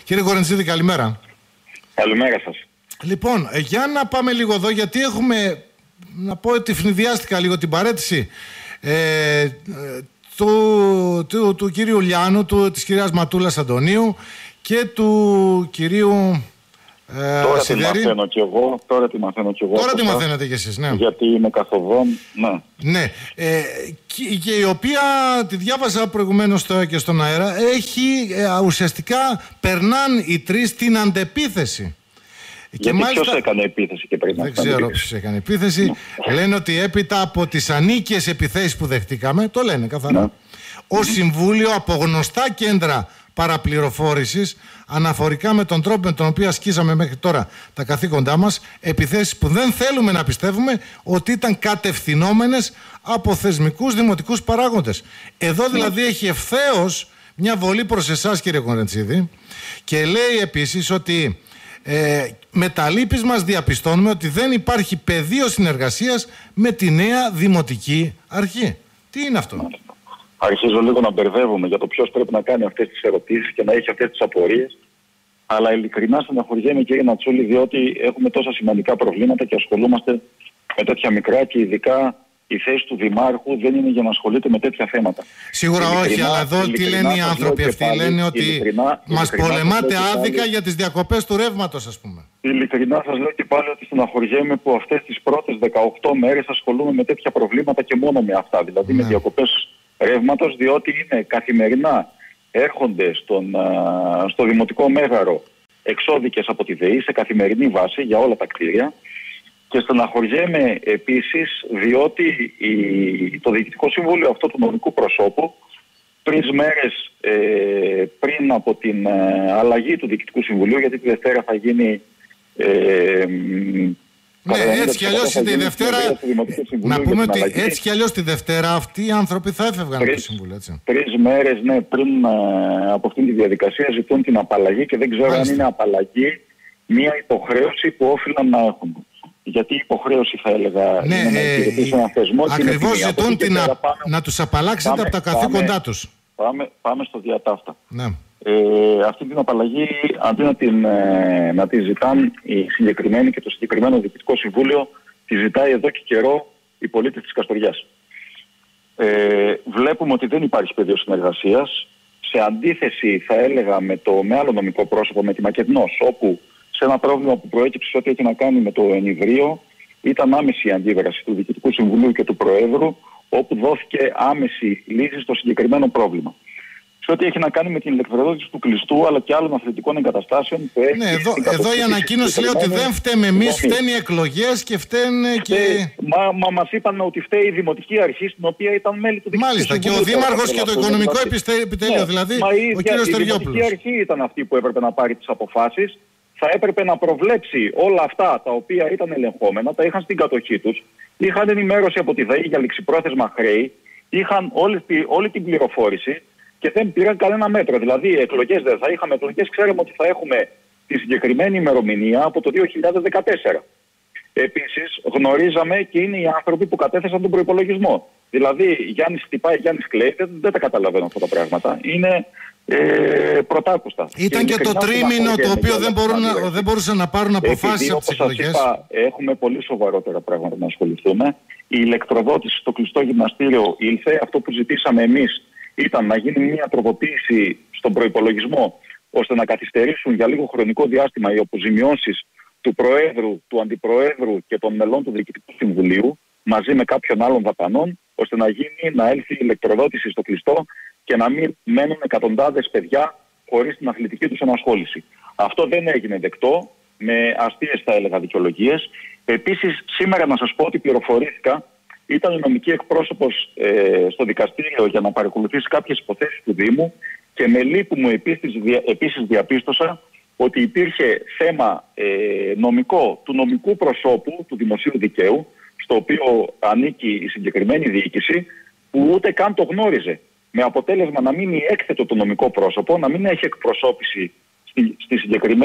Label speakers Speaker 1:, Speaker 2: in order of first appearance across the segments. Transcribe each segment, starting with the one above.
Speaker 1: Κύριε Κορεντσίδη, καλημέρα.
Speaker 2: Καλημέρα σας.
Speaker 1: Λοιπόν, για να πάμε λίγο εδώ, γιατί έχουμε, να πω ότι φνηδιάστηκα λίγο την παρέτηση του κυρίου Λιάνου, της κυρίας Ματούλας Αντωνίου και του κυρίου
Speaker 2: Τώρα τη μαθαίνω κι εγώ. Τώρα
Speaker 1: τη μαθαίνετε κι εσείς, ναι.
Speaker 2: Γιατί είμαι καθοδόν, ναι.
Speaker 1: Ναι. Και η οποία, τη διάβασα προηγουμένως και στον αέρα, έχει ουσιαστικά περνάνε οι τρεις την αντεπίθεση.
Speaker 2: Γιατί μάλιστα, ποιος έκανε επίθεση και πριν?
Speaker 1: Δεν ξέρω ποιος έκανε επίθεση. Λένε ότι έπειτα από τις ανίκες επιθέσεις που δεχτήκαμε, το λένε καθαρά, ως Συμβούλιο από γνωστά κέντρα παραπληροφόρησης αναφορικά με τον τρόπο με τον οποίο ασκήσαμε μέχρι τώρα τα καθήκοντά μας, επιθέσεις που δεν θέλουμε να πιστεύουμε ότι ήταν κατευθυνόμενες από θεσμικούς δημοτικούς παράγοντες. Εδώ δηλαδή έχει ευθέως μια βολή προς εσάς, κύριε Κορεντσίδη, και λέει επίσης ότι με τα λύπης μας διαπιστώνουμε ότι δεν υπάρχει πεδίο συνεργασίας με τη νέα δημοτική αρχή. Τι είναι αυτό?
Speaker 2: Αρχίζω λίγο να μπερδεύομαι για το ποιος πρέπει να κάνει αυτές τις ερωτήσεις και να έχει αυτές τις απορίες. Αλλά ειλικρινά στεναχωριέμαι, κύριε Νατσούλη, διότι έχουμε τόσα σημαντικά προβλήματα και ασχολούμαστε με τέτοια μικρά, και ειδικά η θέση του Δημάρχου δεν είναι για να ασχολείται με τέτοια θέματα.
Speaker 1: Σίγουρα όχι, αλλά εδώ τι λένε οι άνθρωποι αυτοί? Λένε ότι μας πολεμάτε άδικα για τις διακοπές του ρεύματος, ας πούμε.
Speaker 2: Ειλικρινά σας λέω και πάλι ότι στεναχωριέμαι που αυτές τις πρώτες 18 μέρες ασχολούμαι με τέτοια προβλήματα και μόνο με αυτά. Δηλαδή με διακοπές ρεύματος, διότι είναι καθημερινά έρχονται στο Δημοτικό Μέγαρο εξώδικες από τη ΔΕΗ σε καθημερινή βάση για όλα τα κτίρια. Και στεναχωριέμαι επίσης διότι το Διοικητικό Συμβούλιο αυτό του νομικού προσώπου 3 μέρες πριν από την αλλαγή του Διοικητικού Συμβουλίου, γιατί τη Δευτέρα θα γίνει
Speaker 1: ναι, έτσι κι αλλιώς τη Δευτέρα, να πούμε ότι έτσι κι αλλιώς τη Δευτέρα αυτοί οι άνθρωποι θα έφευγαν από το Συμβούλιο, έτσι.
Speaker 2: 3 μέρες πριν από αυτήν τη διαδικασία ζητούν την απαλλαγή και δεν ξέρω αν είναι απαλλαγή μια υποχρέωση που όφυλαν να έχουν. Γιατί η υποχρέωση, θα έλεγα,
Speaker 1: ναι,
Speaker 2: είναι να υπηρετήσουν ένα θεσμό.
Speaker 1: Ακριβώς ζητούν να τους απαλλάξετε από τα καθήκοντά τους.
Speaker 2: Πάμε στο διατάφτα.
Speaker 1: Ναι.
Speaker 2: Αυτή την απαλλαγή, αντί να τη ζητάνε οι συγκεκριμένοι και το συγκεκριμένο Διοικητικό Συμβούλιο, τη ζητάει εδώ και καιρό οι πολίτες της Καστοριάς. Βλέπουμε ότι δεν υπάρχει πεδίο συνεργασίας. Σε αντίθεση, θα έλεγα, με άλλο νομικό πρόσωπο, με τη Μακεδνός, όπου σε ένα πρόβλημα που προέκυψε ό,τι έχει να κάνει με το ενιβρίο, ήταν άμεση η αντίδραση του Διοικητικού Συμβουλίου και του Προέδρου, όπου δόθηκε άμεση λύση στο συγκεκριμένο πρόβλημα. Σε ό,τι έχει να κάνει με την ηλεκτροδότηση του κλειστού αλλά και άλλων αθλητικών εγκαταστάσεων που έχει.
Speaker 1: Ναι, εδώ η ανακοίνωση λέει ότι δεν φταίμε εμείς, φταίνουν οι εκλογές και φταίνε και.
Speaker 2: Μα μας είπαν ότι φταίει η Δημοτική Αρχή, στην οποία ήταν μέλη του Διοικητικού
Speaker 1: Συμβουλίου. Μάλιστα, και ο Δήμαρχος και το Οικονομικό Επιτέλειο, δηλαδή ο κύριος Στεριόπουλος.
Speaker 2: Η Δημοτική Αρχή ήταν αυτή που έπρεπε να πάρει τις αποφάσεις. Θα έπρεπε να προβλέψει όλα αυτά τα οποία ήταν ελεγχόμενα, τα είχαν στην κατοχή τους, είχαν ενημέρωση από τη ΔΕΗ για ληξιπρόθεσμα χρέη, είχαν όλη την πληροφόρηση και δεν πήραν κανένα μέτρο. Δηλαδή, εκλογές δεν θα είχαμε εκλογές, ξέραμε ότι θα έχουμε τη συγκεκριμένη ημερομηνία από το 2014. Επίσης, γνωρίζαμε και είναι οι άνθρωποι που κατέθεσαν τον προϋπολογισμό. Δηλαδή, Γιάννης χτυπάει, Γιάννης κλαίει, δεν τα καταλαβαίνω αυτά τα πράγματα. Είναι πρωτάκουστα.
Speaker 1: Ήταν και το τρίμηνο το οποίο δεν μπορούσαν να πάρουν αποφάσεις από τις εκλογές.
Speaker 2: Όπως σας είπα, έχουμε πολύ σοβαρότερα πράγματα να ασχοληθούμε. Η ηλεκτροδότηση στο κλειστό γυμναστήριο ήλθε. Αυτό που ζητήσαμε εμείς ήταν να γίνει μια τροποποίηση στον προϋπολογισμό, ώστε να καθυστερήσουν για λίγο χρονικό διάστημα οι αποζημιώσεις του Προέδρου, του Αντιπροέδρου και των μελών του Διοικητικού Συμβουλίου, μαζί με κάποιων άλλων δαπανών, ώστε να έλθει η ηλεκτροδότηση στο κλειστό και να μην μένουν εκατοντάδες παιδιά χωρίς την αθλητική τους ενασχόληση. Αυτό δεν έγινε δεκτό, με αστείες, θα έλεγα, δικαιολογίες. Επίσης, σήμερα να σας πω ότι πληροφορήθηκα, ήταν η νομική εκπρόσωπος στο δικαστήριο για να παρακολουθήσει κάποιες υποθέσεις του Δήμου και με λύπη μου επίσης διαπίστωσα ότι υπήρχε θέμα νομικό του νομικού προσώπου του Δημοσίου Δικαίου, στο οποίο ανήκει η συγκεκριμένη διοίκηση, που ούτε καν το γνώριζε. Με αποτέλεσμα να μείνει έκθετο το νομικό πρόσωπο, να μην έχει εκπροσώπηση στη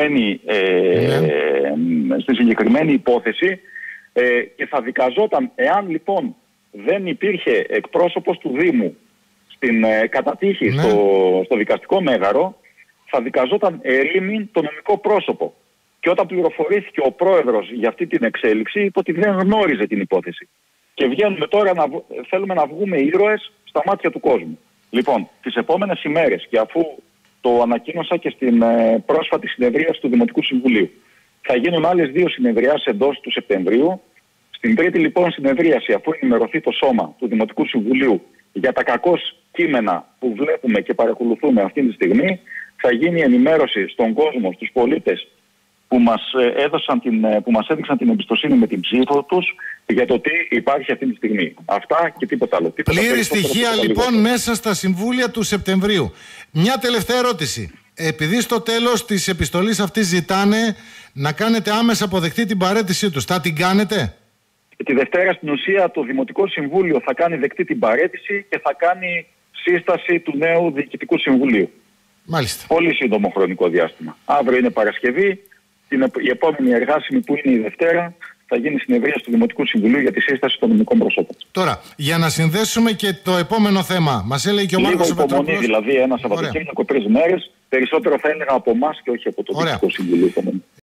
Speaker 2: συγκεκριμένη υπόθεση και θα δικαζόταν εάν λοιπόν δεν υπήρχε εκπρόσωπος του Δήμου στην κατατύχη στο δικαστικό μέγαρο, θα δικαζόταν ερήμην το νομικό πρόσωπο. Και όταν πληροφορήθηκε ο πρόεδρος για αυτή την εξέλιξη, είπε ότι δεν γνώριζε την υπόθεση. Και βγαίνουμε τώρα θέλουμε να βγούμε ήρωες στα μάτια του κόσμου. Λοιπόν, τις επόμενες ημέρες, και αφού το ανακοίνωσα και στην πρόσφατη συνεδρίαση του Δημοτικού Συμβουλίου, θα γίνουν άλλες 2 συνεδριάσεις εντός του Σεπτεμβρίου. Στην τρίτη λοιπόν συνεδρίαση, αφού ενημερωθεί το σώμα του Δημοτικού Συμβουλίου για τα κακώς κείμενα που βλέπουμε και παρακολουθούμε αυτή τη στιγμή, θα γίνει ενημέρωση στον κόσμο, στους πολίτες που μας έδειξαν την εμπιστοσύνη με την ψήφο τους για το τι υπάρχει αυτή τη στιγμή. Αυτά και τίποτα άλλο.
Speaker 1: Πλήρη στοιχεία λοιπόν μέσα στα συμβούλια του Σεπτεμβρίου. Μια τελευταία ερώτηση. Επειδή στο τέλος της επιστολής αυτής ζητάνε να κάνετε άμεσα αποδεκτή την παραίτησή τους, θα την κάνετε?
Speaker 2: Τη Δευτέρα στην ουσία το Δημοτικό Συμβούλιο θα κάνει δεκτή την παραίτηση και θα κάνει σύσταση του νέου Διοικητικού Συμβουλίου.
Speaker 1: Μάλιστα.
Speaker 2: Πολύ σύντομο χρονικό διάστημα. Αύριο είναι Παρασκευή. Η επόμενη εργάσιμη που είναι η Δευτέρα θα γίνει συνεδρία του Δημοτικού Συμβουλίου για τη σύσταση των νομικών προσώπων.
Speaker 1: Τώρα, για να συνδέσουμε και το επόμενο θέμα, μας έλεγε και ο Μάρκος
Speaker 2: Πετρόπουλος. Δηλαδή, ένα Σαββατοκύριακο 3 μέρες, περισσότερο θα έλεγα από εμάς και όχι από το Δημοτικό Συμβουλίο.